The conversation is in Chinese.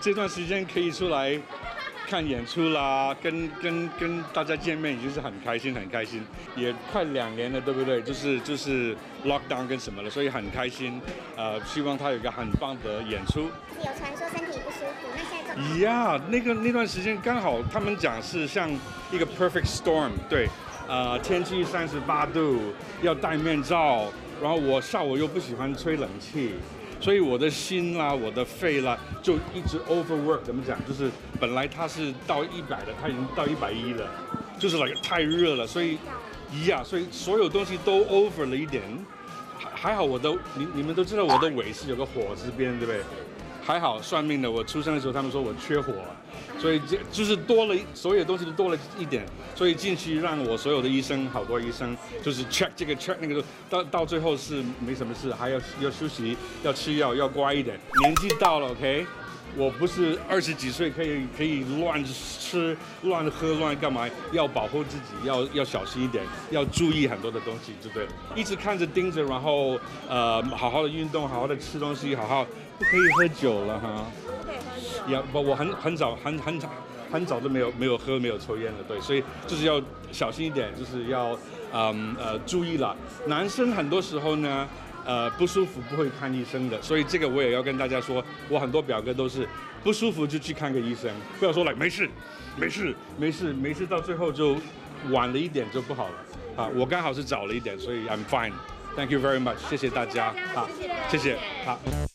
这段时间可以出来看演出啦，跟大家见面，已经是很开心，也快2年了，对不对？就是 lockdown 跟什么了，所以很开心。希望他有一个很棒的演出。 有传说身体不舒服，那现在怎么？ 呀，那段时间刚好他们讲是像一个 perfect storm， 对，天气38度，要戴面罩，然后我下午又不喜欢吹冷气。所以我的心啦，我的肺啦，就一直 overwork。怎么讲？就是本来它是到100的，它已经到110了，就是太热了，所以所有东西都 over 了一点。还好你们都知道我的尾是有个火字边，对不对？还好算命的，我出生的时候他们说我缺火，所以就是多了，所有东西都多了一点，所以进去让我所有的医生，好多医生就是 check 这个 check 那个，到最后是没什么事，还要休息，要吃药，要乖一点。年纪到了 ，OK， 我不是20几岁可以乱吃、乱喝、乱干嘛，要保护自己，要小心一点，要注意很多的东西，对不对？一直看着盯着，然后好好的运动，好好的吃东西，不可以喝酒了哈。 不可以喝酒。 呀，我很早都没有喝没有抽烟了，对，所以就是要小心一点，就是要注意了。男生很多时候呢，不舒服不会看医生的，所以这个我也要跟大家说，我很多表哥都是不舒服就去看个医生，不要说没事，到最后就晚了一点就不好了。我刚好是早了一点，所以 I'm fine。Thank you very much， 谢谢大家。好，谢谢。好。